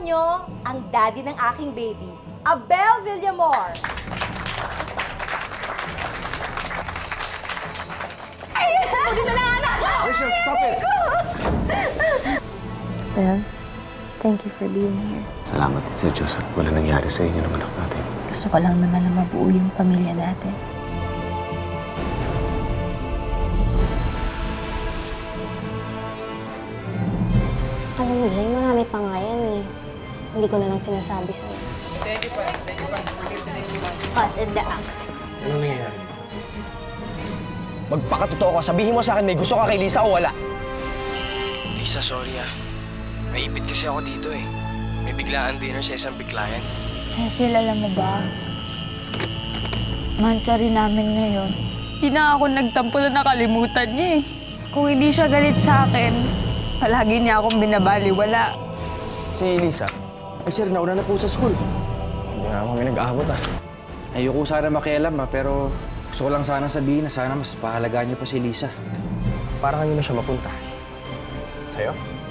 nyo ang daddy ng aking baby, Abel Villamor. Ay, sabi na lang anak ko! Rachel, stop it! Well, thank you for being here. Salamat sa Diyos at wala nangyari sa inyo ng anak natin. Gusto ko lang naman na mabuo yung pamilya natin. Alam mo, Jay, marami pa nga yan eh. Hindi ko na lang sinasabi sa'yo. Thank you, pa. Hot in the act. Ano nangyayari? Magpakatotoo ka. Sabihin mo sa akin, may gusto ka kay Lisa o wala? Lisa, sorry ah. Naipit kasi ako dito eh. May biglaan dinner sa isang biglayan. Cecil, alam mo ba? Mansa rin namin ngayon. Hindi na ako nagtampo na nakalimutan niya eh. Kung hindi siya galit sa akin, palagi niya akong binabaliwala. Si Lisa? Ay sir, nauna na po sa school. Hindi nga kami nag-aabot ah. Ayoko sana makialam pero gusto ko lang sana sabihin na sana mas pahalagaan niyo pa si Lisa. Para kanino siya mapunta? Sa'yo?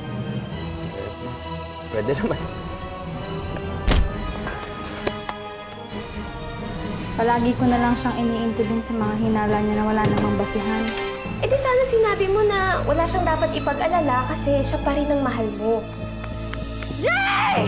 Pwede naman. Palagi ko na lang siyang iniintibin sa mga hinala niya na wala namang basihan. Eh di sana sinabi mo na wala siyang dapat ipag-alala kasi siya pa rin ang mahal mo. Jay!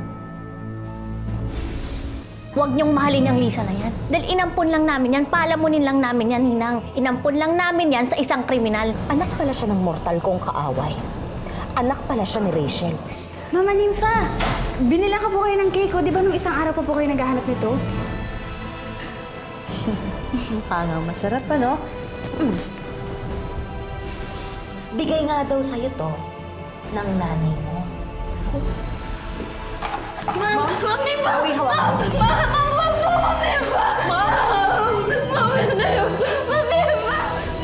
Huwag niyong mahalin yung Lisa na yan. Dahil inampun lang namin yan, palamunin lang namin yan, Ninang. Inampun lang namin yan sa isang kriminal. Anak pala siya ng mortal kong kaaway. Anak pala siya ni Rachel. Mama Nympha, binila ka po kayo ng cake, o di ba nung isang araw pa po kayo naghahanap nito? Mukhang masarap pa, no? Bigay nga daw sa'yo to ng nanay mo. Ma'am Nympha! Bawi, hawak mo sa isa. Ma'am Nympha! Ma'am Nympha!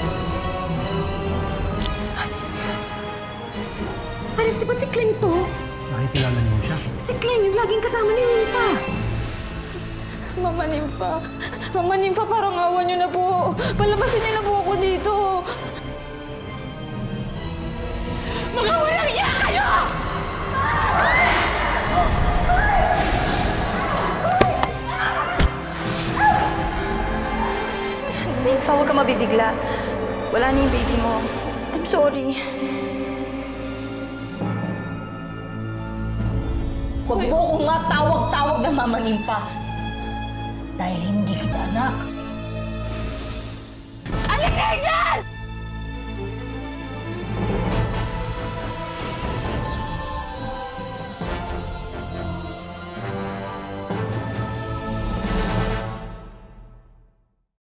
Alis, di ba si Clem to? Nakikilala niyo siya. Si Clem, yung laging kasama ni Nympha. Mama Nympha! Mama Nympha, parang awan niyo na po. Palabasin niyo na po ako dito. Mga walang iya kayo! Nympha, huwag ka mabibigla. Wala na yung baby mo. I'm sorry. Huwag mo kong nga tawag-tawag na Mama Nympha. Dahil hindi kita anak.